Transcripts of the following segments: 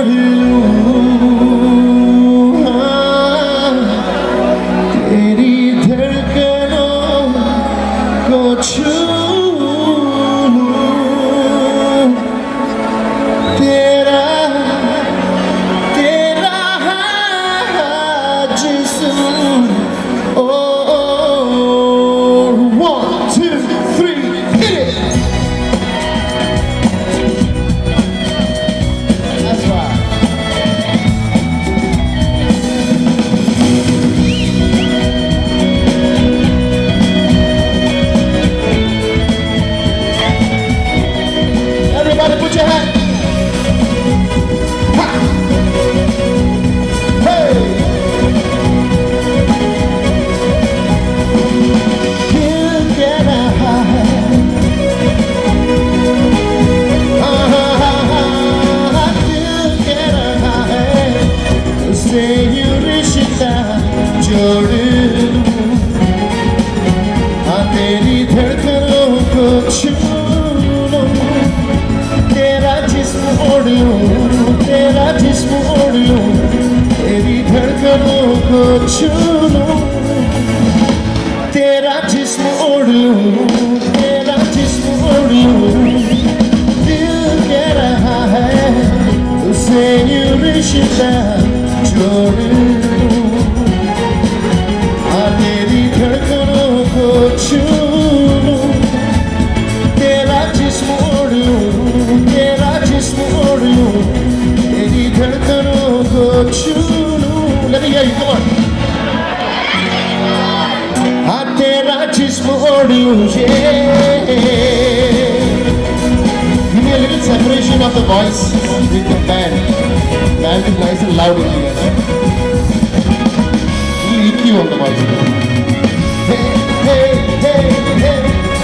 लूं, हाँ, तेरी धड़कनों को छू लूं, तेरा जिस्म, oh, 1, 2, 3, hit it. That's right. Everybody put your hand. Ha. Hey. Dil keh raha hai, dil keh raha hai, usse यूं रिश्ता जोड़ लूं, हाँ, तेरी धड़कनों को छू लूं, तेरा जिस्म ओढ़ लूं, तेरा जिस्म ओढ़ लूं, तेरी धड़कनों को छू लूं, तेरा जिस्म ओढ़ लूं, तेरा जिस्म ओढ़ लूं, दिल कह रहा है उसे यूं रिश्ता जोड़ लूं, हाँ, तेरी धड़कनों को छू लूं, तेरा जिस्म ओढ़ लूं, तेरा जिस्म ओढ़ लूं, तेरी धड़कनों को छू लूं. Let me hear you, come on. हाँ, तेरा जिस्म ओढ़ लूं, yeah. Give me a little separation of the voice with the band. Band is nice and loud in here. EQ on the voice. Hey, hey, hey, hey.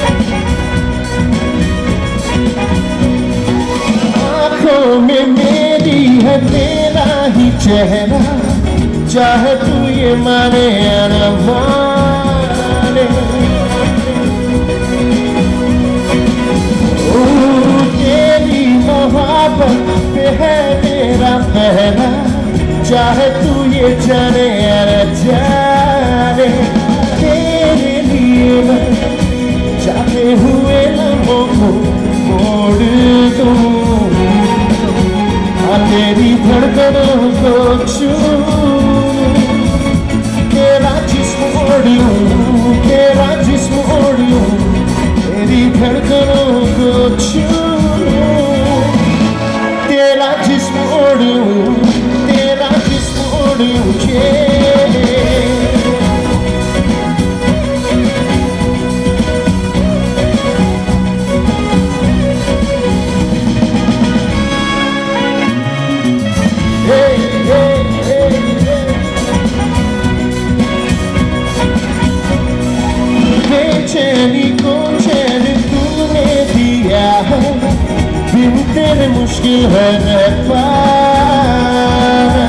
आँखों में मेरी है तेरा ही चेहरा, चाहे तू ये माने या न माने, तेरी मोहब्बत पे है मेरा पहरा, चाहे तू ये जाने या न जाने, तेरे लिए मैं जाते हुए लम्हों को मोड़ दूं, हाँ, तेरी धड़कनों को छू लूं, तेरा जिस्म ओढ़ लूं, तेरा जिस्म ओढ़ लूं, तेरी धड़कनों को छू लूं, तेरा जिस्म ओढ़ लूं, तेरा जिस्म ओढ़ लूं, बेचैनी को चैन तूने दिया है, बिन तेरे मुश्किल है रह पाना,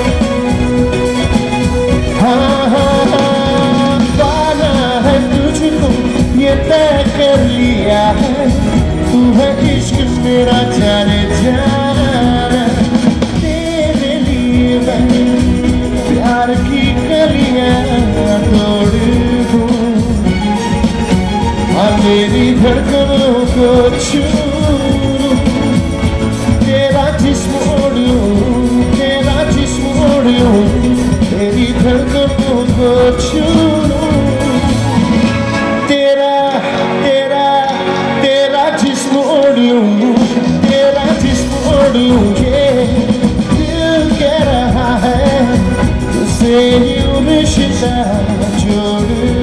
हाँ हाँ हाँ, पाना है तुझको ये तय कर लिया है, तू है इश्क मेरा जाने जाना, तेरे लिए मैं प्यार की कलियां तोड़ दूं, हाँ, तेरी धड़कनों को छू लूं, तेरा जिस्म ओढ़ लूं, तेरा जिस्म ओढ़ लूं, तेरी धड़कनों को छू लूं, तेरा तेरा तेरा जिस्म ओढ़ लूं, तेरा जिस्म ओढ़ लूं, ये दिल कह रहा है उसे यूं रिश्ता जोड़